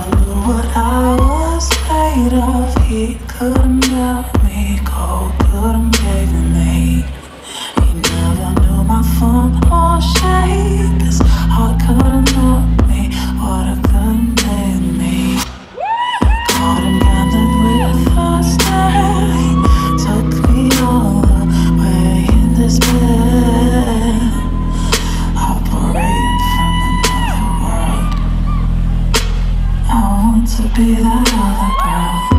What I was made of, he couldn't help me go, couldn't give me. He never knew my form or shape. His heart couldn't help me, water couldn't take me. Caught him gathered with a stare. He took me all the way in despair, operating from another world. I want to be that other girl.